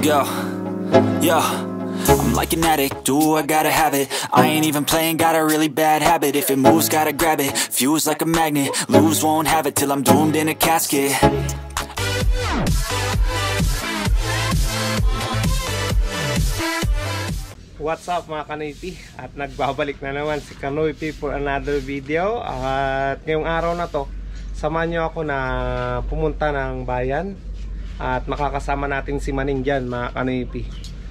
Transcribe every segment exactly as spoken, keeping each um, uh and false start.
Yo, yo, I'm like an addict, do I gotta have it. I ain't even playing, got a really bad habit. If it moves, gotta grab it, fuse like a magnet. Lose, won't have it till I'm doomed in a casket. What's up mga Kanoypi? At nagbabalik na naman si Kanoypi for another video. At ngayong araw na to, samahan nyo ako na pumunta ng bayan. At makakasama natin si Maning dyan mga Kanoypi.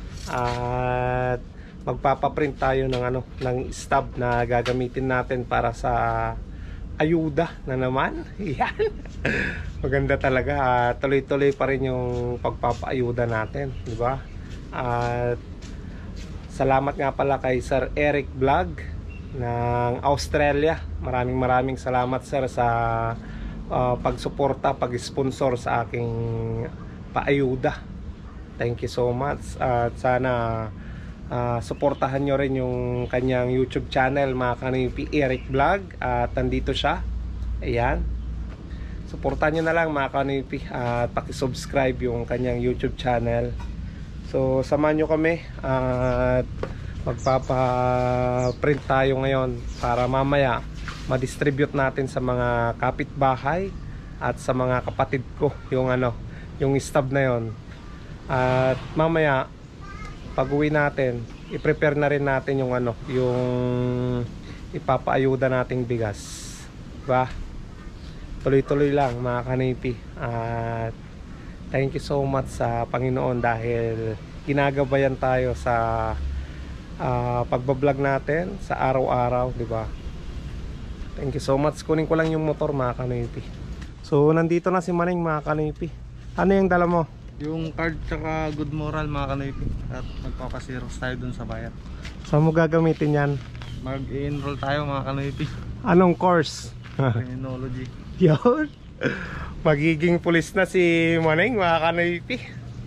At magpapaprint tayo ng, ano, ng stub na gagamitin natin para sa ayuda na naman. Yan. Maganda talaga. Tuloy-tuloy pa rin yung pagpapaayuda natin, di ba? At salamat nga pala kay Sir Eric Vlog ng Australia. Maraming maraming salamat sir sa uh, pagsuporta, pag-sponsor sa aking paayuda. Thank you so much. At sana uh, suportahan nyo rin yung kanyang YouTube channel mga Kanoypi, Eric Vlog. At nandito siya. Ayan. Suportahan nyo na lang mga Kanoypi at paki-subscribe yung kanyang YouTube channel. So samahan nyo kami at magpapa-print tayo ngayon para mamaya ma-distribute natin sa mga kapitbahay at sa mga kapatid ko yung ano, yung stub na yon. At mamaya pag uwi natin, i-prepare na rin natin yung ano, yung ipapaayuda nating bigas. Diba? Tuloy-tuloy lang mga Kanoypi. At thank you so much sa Panginoon dahil ginagabayan tayo sa uh, pagbablog natin sa araw-araw, di ba? Thank you so much. Kunin ko lang yung motor mga Kanoypi. So nandito na si Maning mga Kanoypi. Ano yung dala mo? Yung card tsaka good moral mga Kanoypi. At magpapasiros tayo dun sa bayan. Saan mo gagamitin yan? Mag-i-enroll tayo mga Kanoypi. Anong course? Criminology. Yun. Magiging pulis na si Maning mga Kanoypi.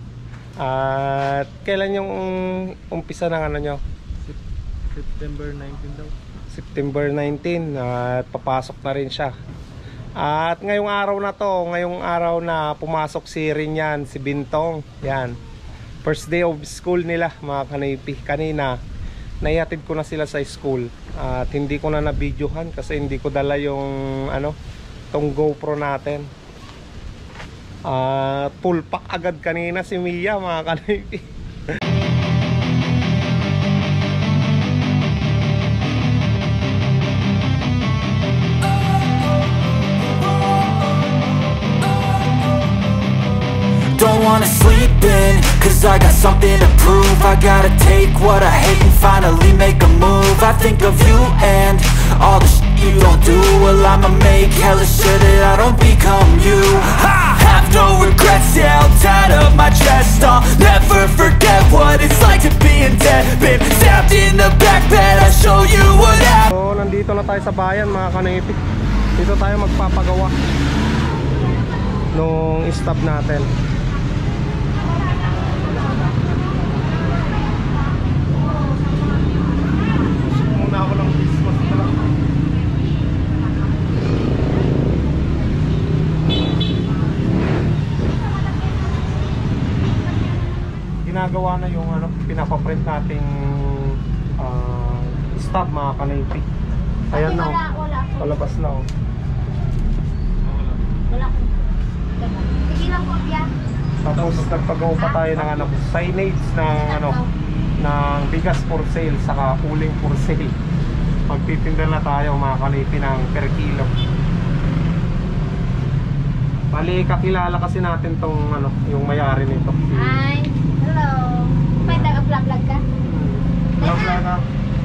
At kailan yung umpisa ng ano nyo? September nineteenth daw. September nineteenth. At papasok na rin siya. At ngayong araw na to, ngayong araw na pumasok si Rinyan, si Bintong. Yan. First day of school nila mga Kanoypi. Kanina naihatid ko na sila sa school. At hindi ko na na-videohan kasi hindi ko dala yung ano, tong GoPro natin. Uh, full pack agad kanina si Mia mga Kanoypi. Don't wanna sleep in, cause I got something to prove. I gotta take what I hate and finally make a move. I think of you and all the shit you don't do. Well, I'ma make hella sure that I don't become you. I have no regrets, yeah, I'll tie up my chest. I'll never forget what it's like to be in debt. Been stabbed in the back bed, I'll show you what happened. So, nandito na tayo sa bayan mga Kanoypi. Dito tayo magpapagawa nung stub natin. Muna ako ng Christmas na lang. Ginagawa na yung ano, pinapaprint nating uh, stub mga Kanoypi. Ayan na, wala, wala. palabas na oh. Wala ko. Sige lang po, Pia. Tapos nagpagawa pa tayo ng ano, signage ng ano, ng bigas for sale saka uling for sale. Magtitinda na tayo mga Kanoypi ng per kilo. Bali kakilala kasi natin tong ano, yung may-ari nito. Hi. Hello. May taga-vlog-vlog ka? Vlog na ka.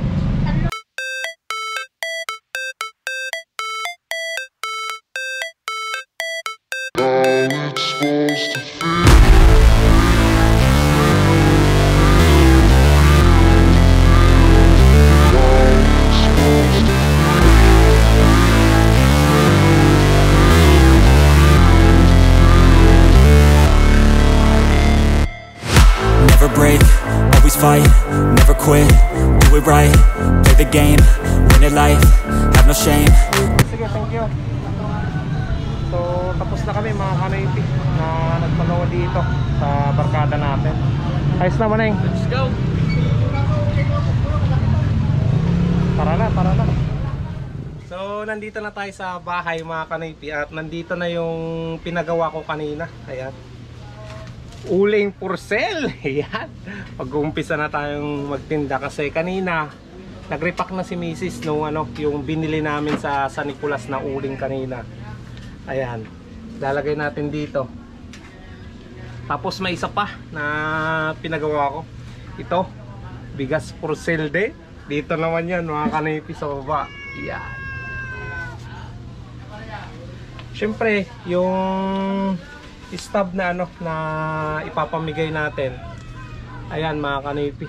Never break, always fight, never quit, do it right, play the game, win it life, have no shame. Sige, thank you. So tapos na kami mga Kanoypi na magpagawa dito sa barkada natin. Ayos na Maneng. Let's go! Tara na, tara na. So nandito na tayo sa bahay mga kanipi at nandito na yung pinagawa ko kanina. Ayan, uling porcel. Ayan, mag-uumpisa na tayong magtinda kasi kanina nag-repack na si Missus nung ano, yung binili namin sa San Nicolas na uling kanina. Ayan, lalagay natin dito. Tapos may isa pa na pinagawa ko. Ito, bigas porcel din. Dito naman yan mga kanipi sa baba. Ayan. Siyempre, yung stub na ano na ipapamigay natin. Ayan mga kanipi.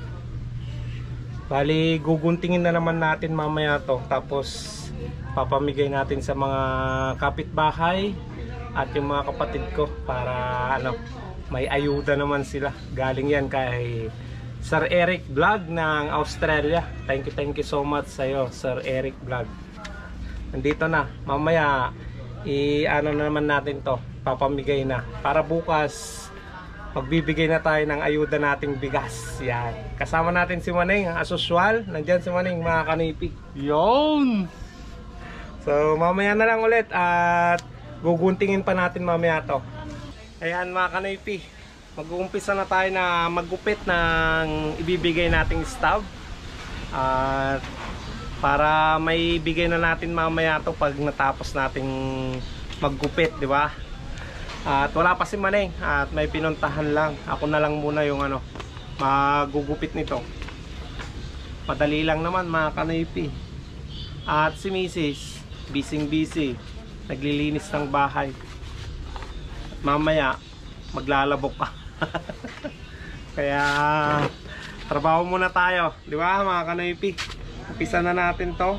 Bali, guguntingin na naman natin mamaya to. Tapos papamigay natin sa mga kapitbahay at yung mga kapatid ko para ano, may ayuda naman sila. Galing yan kay Sir Eric Vlog ng Australia. Thank you, thank you so much sa iyo, Sir Eric Vlog. Nandito na. Mamaya i-ano na naman natin to, papamigay na. Para bukas magbibigay na tayo ng ayuda nating bigas. Yan. Kasama natin si Maneng, as usual. Nandiyan si Maneng mga kanipi. Yon! So mamaya na lang ulit at guguntingin pa natin mamaya to. Ayan mga kanipi, mag-uumpisa na tayo na maggupit ng ibibigay nating stub. At para may bigay na natin mamaya to pag natapos nating maggupit, di ba? At wala pa si Maneng at may pinuntahan lang. Ako na lang muna yung ano, magugupit nito. Madali lang naman mga kanipi. At si Missus busy busy, naglilinis ng bahay. At mamaya maglalabok pa. Kaya trabaho muna tayo, di ba mga kanipi? Umpisa na natin to.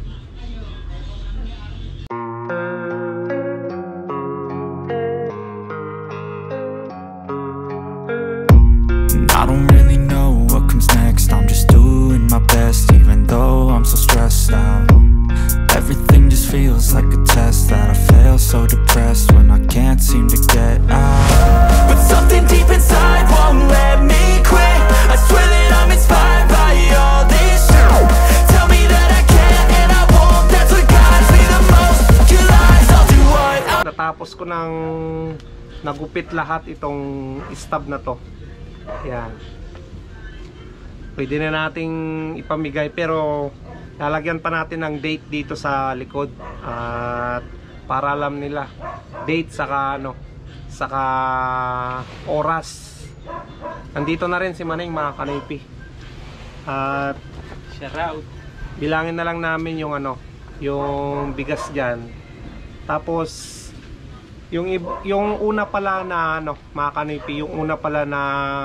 I don't really know what comes next. I'm just doing my best, even though I'm so stressed out. Everything just feels like a test that I fail, so depressed when I can't seem to get out. But something deep inside won't let me quit. I swear that I'm inspired by all this shit. Tell me that I can and I won't. That's what guides me the most. Your lies, I'll do what I... Natapos ko ng nagupit lahat itong stub na to. Yan. Pwede na nating ipamigay pero lalagyan pa natin ng date dito sa likod at para alam nila date saka ano, saka oras. Nandito na rin si Maneng mga kanipi. At Shout out! bilangin na lang namin yung ano, yung bigas diyan. Tapos yung yung una pala na ano, mga kanipi, yung una pala na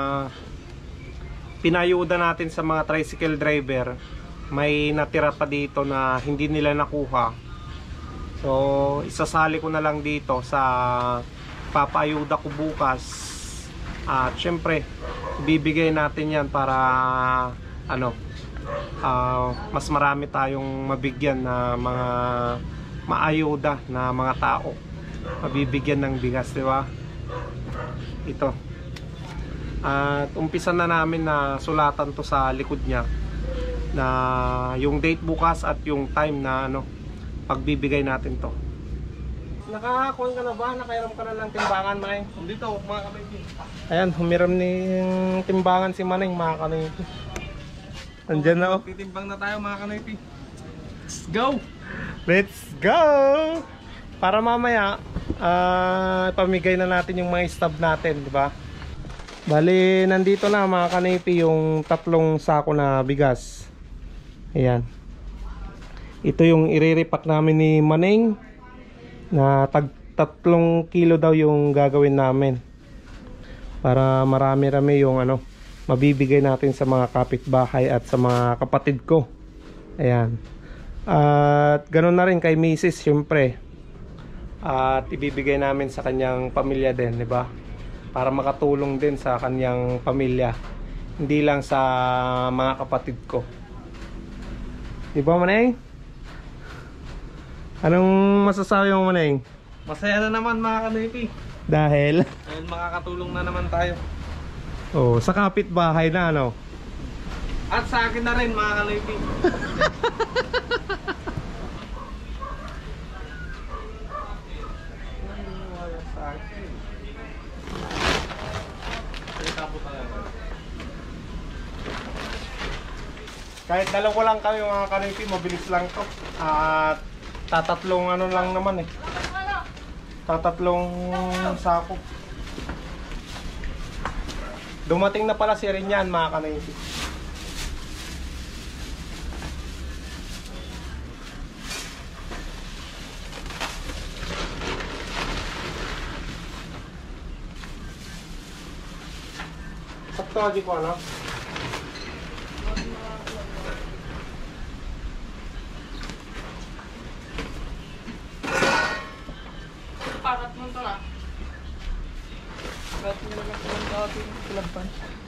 pinayuda natin sa mga tricycle driver, may natira pa dito na hindi nila nakuha. So isasali ko na lang dito sa papayuda ko bukas. At syempre bibigay natin yan para ano, uh, mas marami tayong mabigyan na mga maayuda na mga tao, mabibigyan ng bigas, di ba? Ito. At umpisa na namin na sulatan to sa likod niya na yung date bukas at yung time na ano, pagbibigay natin to. Nakakuha ka na ba? Nakairam ka na ng timbangan, Maneng? Dito mga kanipi. Ayan, humiram ni timbangan si Maneng mga kanipi. Andyan na oh. Titimbang na tayo mga kanipi. Let's go! Let's go! Para mamaya uh, pamigay na natin yung mga stub natin, di ba? Bali, nandito na mga kanipi yung tatlong sako na bigas. Ayan. Ito yung iriripak namin ni Maneng na tag tatlong kilo daw yung gagawin namin. Para marami-rami yung ano, mabibigay natin sa mga kapitbahay at sa mga kapatid ko. Ayan. At ganun na rin kay Missus syempre. At ibibigay namin sa kanyang pamilya din, di ba? Para makatulong din sa kanyang pamilya, hindi lang sa mga kapatid ko, di ba Maneng? Anong masasabi mo Maneng? Masaya na naman mga kanipi. Dahil? Dahil makakatulong na naman tayo. Oh, sa kapitbahay na ano? At sa akin na rin mga kanipi. Kahit dalawa lang kami mga kanipi, mabilis lang to. At tatatlong ano lang naman eh. Tatatlong sako. Dumating na pala si Rinyan mga kanipi. Sakto aja ko ano? Parat mo ito na. Parat mo naman ito ng dating kulagpan.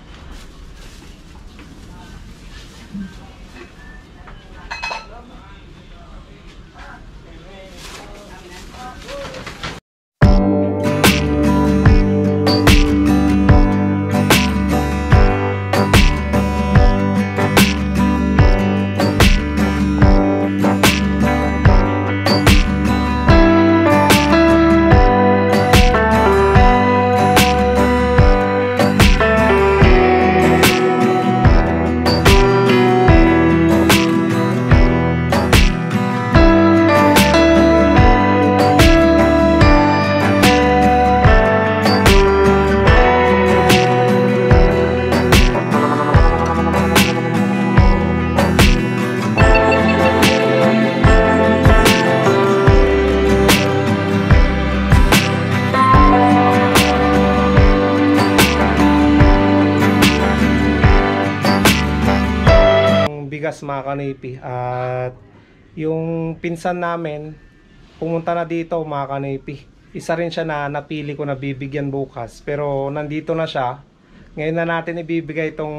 Bigas mga kanipi. At yung pinsan namin pumunta na dito mga kanipi. Isa rin siya na napili ko na bibigyan bukas, pero nandito na siya. Ngayon na natin ibibigay itong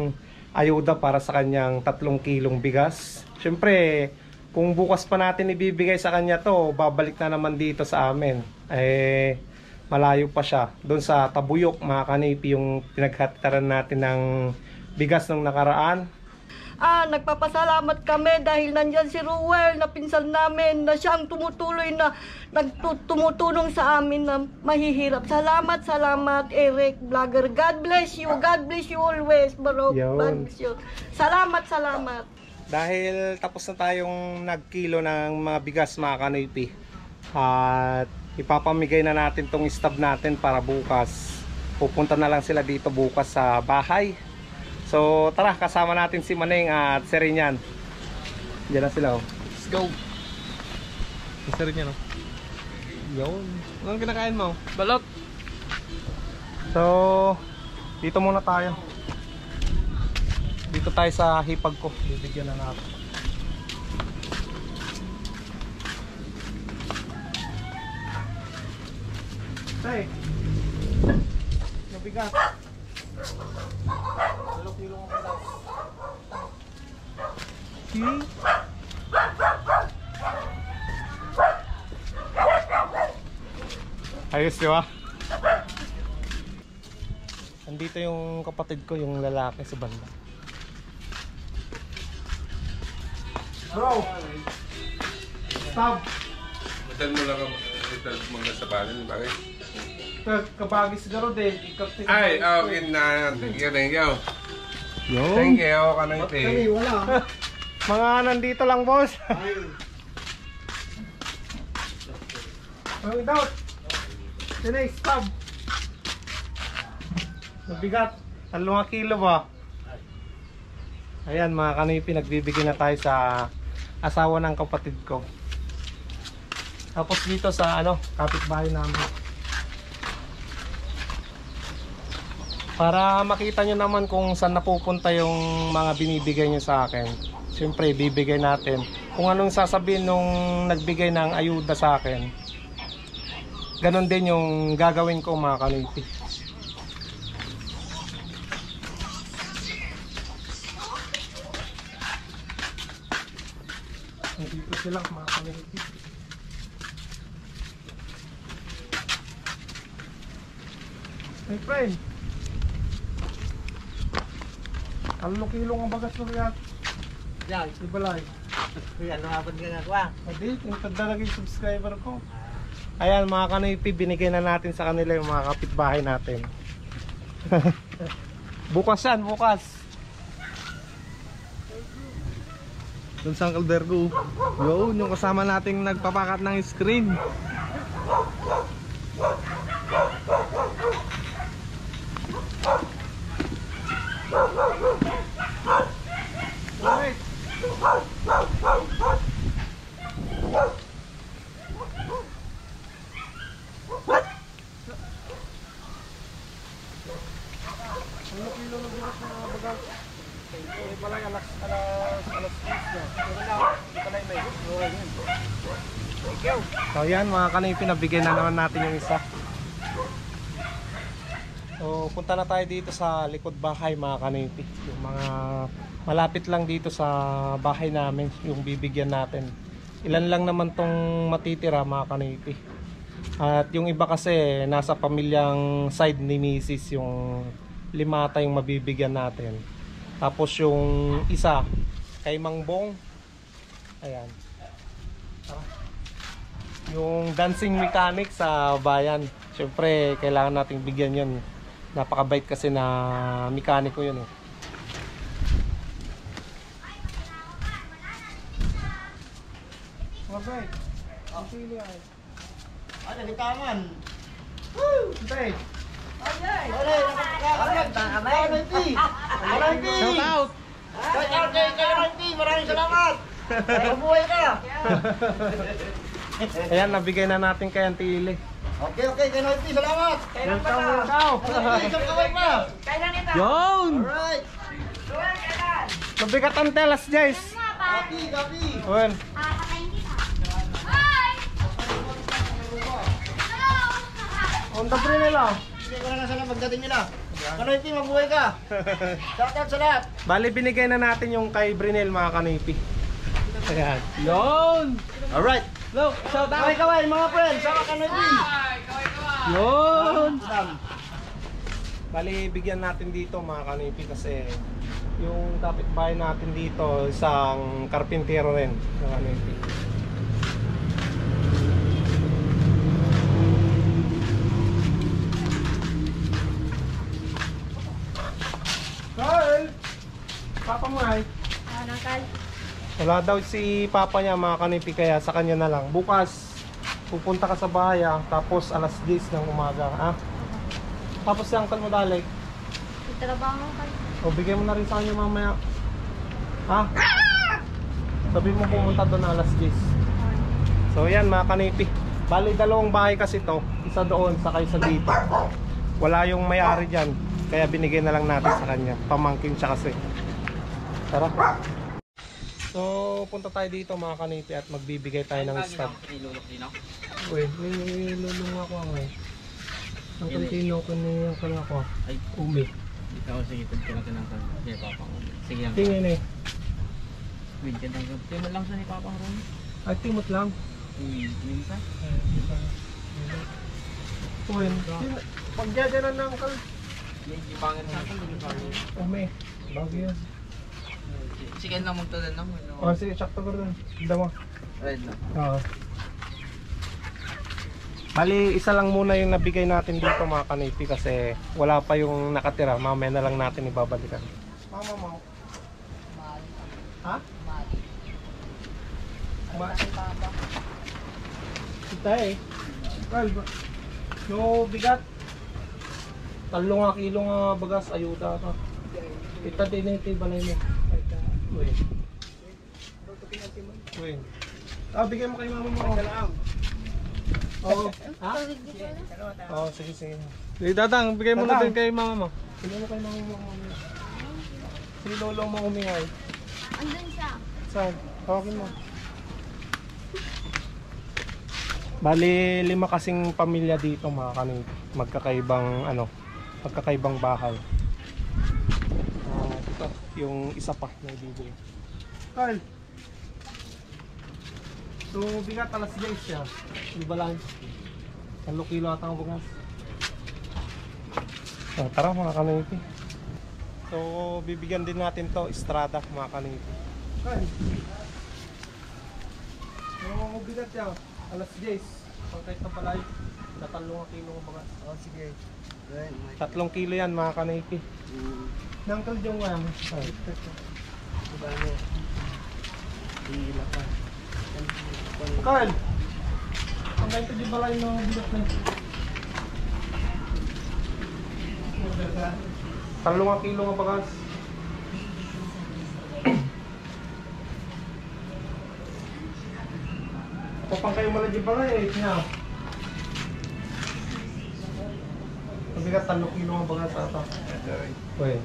ayuda para sa kanyang tatlong kilong bigas. Siyempre kung bukas pa natin ibibigay sa kanya to, babalik na naman dito sa amin. Eh malayo pa siya doon sa Tabuyok mga kanipi, yung pinaghatiran natin ng bigas nung nakaraan. Ah, nagpapasalamat kami dahil nandyan si Ruel na pinsan namin na siyang tumutuloy na nagtumutulong sa amin na mahihirap. Salamat, salamat Eric Vlogger. God bless you. God bless you always, bro. Yun. God bless you. Salamat, salamat. Dahil tapos na tayong nagkilo ng mga bigas mga kanipi, at ipapamigay na natin tong stab natin para bukas. Pupunta na lang sila dito bukas sa bahay. So tara, kasama natin si Maneng at si Rinyan. Diyan na sila oh. Let's go. Isa rin yan oh. Yun. Anong kinakain mo? Balot. So dito muna tayo. Dito tayo sa hipag ko. Bibigyan na natin. Tay, mabigat. Kilo-kilo mo daw. Hmm? Ayos di ba? Andito yung kapatid ko, yung lalaki sa banda. Bro! Stop! Madal mo lang ang mga sabalan, bakit? Kabagis garo din. Ay, okay na. Thank you, thank you. Yun. Thank you, kanang ite. Kami, wala. Mga nandito lang, boss. Ang doubt. Sinay, stop. Mabigat. Talong kilo ba? Ayan mga kanipi, nagbibigay na tayo sa asawa ng kapatid ko. Tapos dito sa ano, kapitbahay namin. Para makita nyo naman kung saan napupunta yung mga binibigay nyo sa akin. Siyempre, bibigay natin. Kung anong sasabihin nung nagbigay ng ayuda sa akin, ganon din yung gagawin ko mga kanipi. Nandito sila mga kanipi. My friend. Talong kilo ang bagas mo yan. Yan. Di ba lang? Ano nga ba nga nga? Hindi, tinatanda lagi yung subscriber ko. Ayan mga kanipi, binigay na natin sa kanila yung mga kapitbahay natin. Bukas yan, bukas. Doon sa Uncle Bergo. Yun, yung kasama nating nagpapakat ng screen. Alright. Ano kilo na bukas mga bagas? Eh pala alas alas alas diyes na. Pero na, hindi pala yung may. Thank you. So yan mga kanipi, nabigyan na naman natin yung isa. So punta na tayo dito sa likod bahay mga kanipi. Yung mga malapit lang dito sa bahay namin yung bibigyan natin. Ilan lang naman tong matitira mga kanipi. At yung iba kasi nasa pamilyang side ni Missus yung limata yung mabibigyan natin. Tapos yung isa kay Mang Bong. Ayan. Yung dancing mechanic sa bayan. Siyempre kailangan nating bigyan yun. Napakabait kasi na mekaniko yun eh. Okay. Ang pili ay. Ano, litaman? Woo! Tay. Alay, nakakagod. Shout out. Shout out kay kay Randy, maraming salamat. Mabuhay ka. Ayan, nabigay na natin kay Auntie Ili. Okay, okay, kay Randy, salamat. Welcome, welcome. Isang kaway pa. Yun! Alright. Nabigat ang telas, guys. Copy, copy. Well, Ah, patayin kita. Hi! Hello! on the free nila. Sige ko na sana pagdating nila. Randy, mabuhay ka. Shout out sa lahat. Bali, binigay na natin yung kay Brinel, mga kanipi. Ayan. Yun! Alright. Look, shout out. Kaway, kaway, mga friends. Sama ka Randy. Yun! Salam. Bali, bigyan natin dito mga kanipi kasi yung kapitbahay natin dito, isang karpintero rin, mga kanipi. Carl! Papa mo ay? Ah, nakal. Wala daw si papa niya mga kanipi, kaya sa kanya na lang. Bukas, pupunta ka sa bahay ah, tapos alas diyes ng umaga. Ah? Tapos si uncle mo dali. Itrabaho ka. O bigyan mo na rin sa kanya mamaya. Ha? Sabi mo pumunta doon alas diyes. So yan mga kanipi. Bali dalawang bahay kasi to. Isa doon, saka isa dito. Wala yung may-ari dyan. Kaya binigay na lang natin sa kanya. Pamangkin siya kasi. Tara. So punta tayo dito mga kanipi at magbibigay tayo ng stud. Uy, may lulong ako nga. Ang kantino ko na yung kala ko. Ay, Umi. ikaw sige, tagka lang ka ng kay Papa Ron. Sige lang. Tingin eh. Wait ka lang. Tingin lang sa ni Papa Ron. Ay, timot lang. Hmm, minsan. Uy, pagdadala ng kal. Yung pangit sa akin, yung pangit. Umi. Bago yan. Sige lang magtalan lang. O, sige, sakto ko rin. Ganda mo. Red na. Oo. Bali, isa lang muna yung nabigay natin dito mga kanipi kasi wala pa yung nakatira. Mamaya na lang natin ibabalikan. Mama mo. Ha? Ma. Kita eh. Well, yung bigat. Talo nga kilo nga bagas, ayuda ka. Kita din ito yung balay mo. Uy. Uy. Ah, bigay mo kay mama mo. Oo. Ha? Oo, sige, sige. Hey, Dadang, bigay mo na Dadang. din kay mama mo. Bigay mo kay mama mo. Si lolo mo umingay. Andun siya. Saan? Tawagin mo. Bali, lima kasing pamilya dito mga kanin. Magkakaibang, ano, magkakaibang bahay. Uh, ito, yung isa pa na ibibigay. Carl! So, bigat alas diyes siya. Di ba lang? Talo kilo ata ang bugas. So, tara mga kanipi. So, bibigyan din natin to Estrada mga kanipi. Ay. Yung bigat yan, alas diyes. Pagkait na palay, tatlong kilo ko baga. Oh, sige. Tatlong kilo yan mga kanipi. Nangkal yung nga. Ay. Diba mo? Hila pa. Carl! Ang ganito di balay no bigat na. Tatlong kilo nga bagas. Kapag kayo mala di balay eh, niya. Mabigat tatlong kilo nga bagas ata. Uy.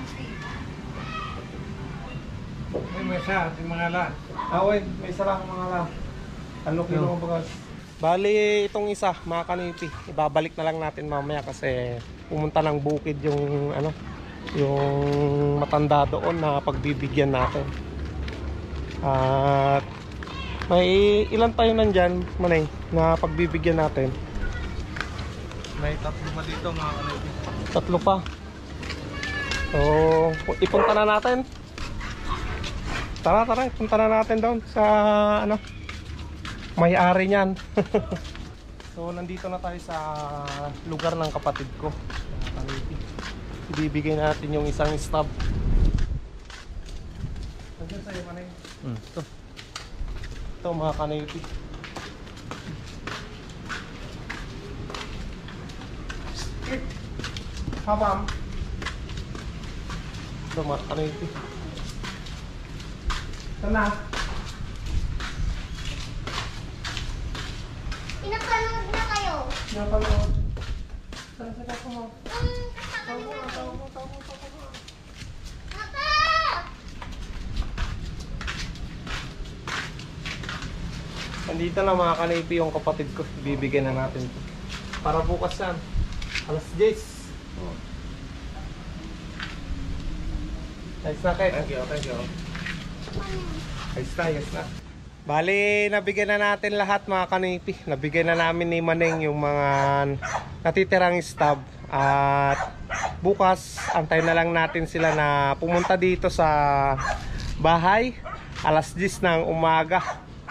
May mesa, si mga la. Ah, uy, may isa lang mga la. Tatlong kilo nga bagas. Bali, itong isa, mga kanipi, ibabalik na lang natin mamaya kasi pumunta ng bukid yung ano, yung matanda doon na pagbibigyan natin. At may ilan tayo nandyan, Manay, na pagbibigyan natin? May tatlo pa dito mga kanipi. Tatlo pa. So, ipunta na natin. Tara, tara, ipunta na natin doon sa ano, may-ari niyan. So, nandito na tayo sa lugar ng kapatid ko. Ibibigay natin yung isang stub. Nandiyan sa'yo, Manay. Hmm. Ito. Ito, mga kanipi. Habang. Ito, mga kanipi. Ito na. Pinapanood na kayo. Napanood. Saan sa kako mo? Um, kasama Tawo niyo. mo, tawo mo, tawo mo, tawo mo. Papa! Nandito na mga kanipi yung kapatid ko. Bibigyan na natin ito. Para bukas yan. Alas diyes. Oh. Ayos na kayo. Thank you, thank you. Ayos na, ayos na. Bali, nabigyan na natin lahat mga kanipi. Nabigyan na namin ni Maneng yung mga natitirang stub. At bukas, antayin na lang natin sila na pumunta dito sa bahay. Alas diyes ng umaga.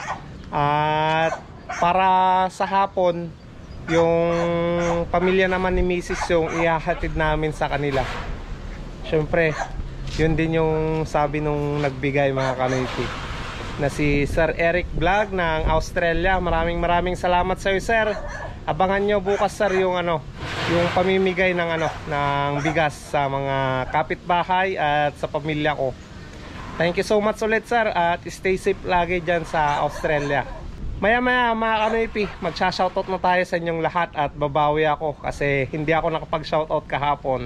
At para sa hapon, yung pamilya naman ni Missus yung ihahatid namin sa kanila. Siyempre, yun din yung sabi nung nagbigay mga kanipi, na si Sir Eric Vlog ng Australia. Maraming maraming salamat sa iyo, sir. Abangan nyo bukas, sir, yung ano, yung pamimigay ng ano, ng bigas sa mga kapitbahay at sa pamilya ko. Thank you so much ulit, sir, at stay safe lagi dyan sa Australia. Maya maya mga kanipi, magsha-shoutout na tayo sa inyong lahat at babawi ako kasi hindi ako nakapag-shoutout kahapon.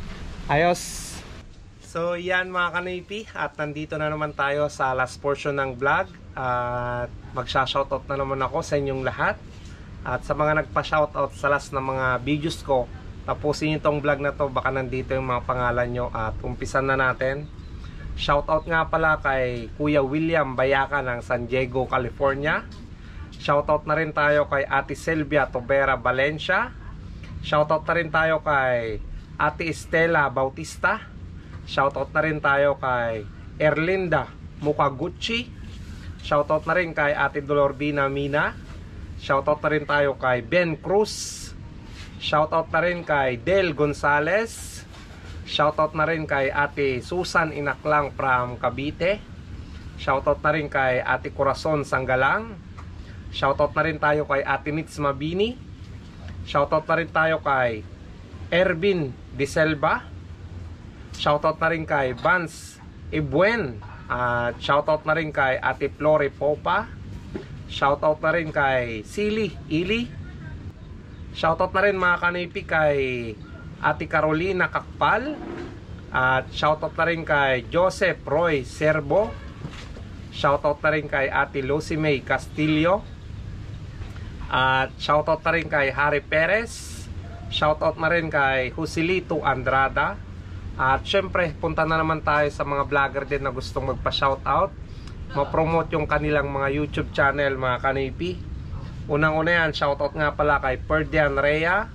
Ayos. So yan mga kanipi, at nandito na naman tayo sa last portion ng vlog. At magsha-shoutout na naman ako sa inyong lahat. At sa mga nagpa-shoutout sa last ng mga videos ko, tapusin nyo tong vlog na to, baka nandito yung mga pangalan nyo. At umpisan na natin. Shoutout nga pala kay Kuya William Bayaka ng San Diego, California. Shoutout na rin tayo kay Ate Sylvia Tobera Valencia. Shoutout na rin tayo kay Ate Estela Bautista. Shoutout na rin tayo kay Erlinda Mukaguchi. Shoutout na rin kay Ate Dolordina Mina. Shoutout na rin tayo kay Ben Cruz. Shoutout na rin kay Del Gonzales. Shoutout na rin kay Ate Susan Inaklang from Cavite. Shoutout na rin kay Ate Corazon Sanggalang. Shoutout na rin tayo kay Ate Nitz Mabini. Shoutout na rin tayo kay Ervin De Selva. Shoutout na rin kay Vance Ibuen. At shoutout na rin kay Ate Flore Popa. Shoutout na rin kay Silly Ili. Shoutout na rin mga kanipi kay Ate Carolina Kakpal. At shoutout na rin kay Joseph Roy Serbo. Shoutout na rin kay Ate Lucy May Castillo. At shoutout na rin kay Harry Perez. Shoutout na rin kay Joselito Andrada. At syempre, punta na naman tayo sa mga vlogger din na gustong magpa-shoutout, ma-promote yung kanilang mga YouTube channel mga kanipi. Unang-una yan, shoutout nga pala kay Perdian Rhea,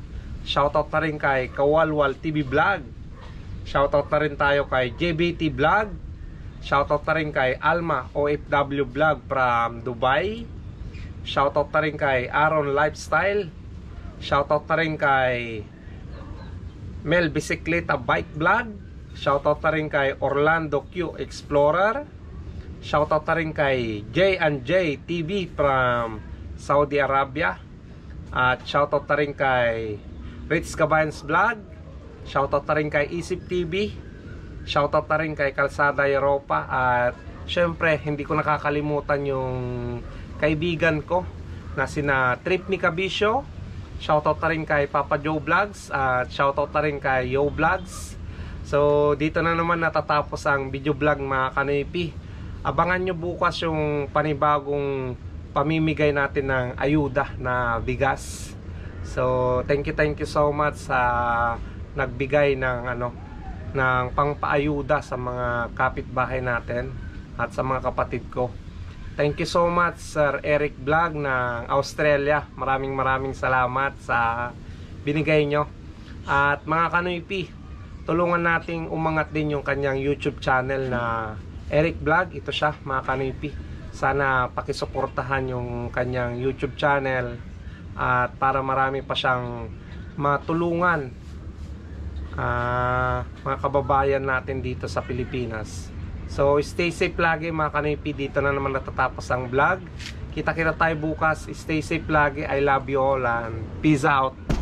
Shoutout na rin kay Kawalwal T V Vlog. Shoutout na rin tayo kay J B T Vlog. Shoutout na rin kay Alma O F W Vlog from Dubai. Shoutout na rin kay Aaron Lifestyle. Shoutout na rin kay Mel Bicicleta Bike Vlog. Shoutout na rin kay Orlando Q Explorer. Shoutout na rin kay J and J T V from Saudi Arabia. At shoutout na rin kay Rich Cabayans Vlog. Shoutout na rin kay Isip T V. Shoutout na rin kay Kalsada Europa. At syempre hindi ko nakakalimutan yung kaibigan ko na sina Trip ni Cabisyo. Shoutout na rin kay Papa Joe Vlogs. At shoutout na rin kay Yo Vlogs. So dito na naman natatapos ang video vlog mga kanipi. Abangan nyo bukas yung panibagong pamimigay natin ng ayuda na bigas. So thank you thank you so much sa nagbigay ng ano ng pangpaayuda sa mga kapitbahay natin at sa mga kapatid ko. Thank you so much Sir Eric Vlog ng Australia. Maraming maraming salamat sa binigay nyo. At mga kanipi, tulungan nating umangat din yung kanyang YouTube channel na Eric Vlog. Ito siya mga kanipi. Sana pakisuportahan yung kanyang YouTube channel at para marami pa siyang matulungan uh, mga kababayan natin dito sa Pilipinas. So stay safe lagi mga kanipi. Dito na naman natatapos ang vlog. Kita-kita tayo bukas. Stay safe lagi. I love you all and peace out.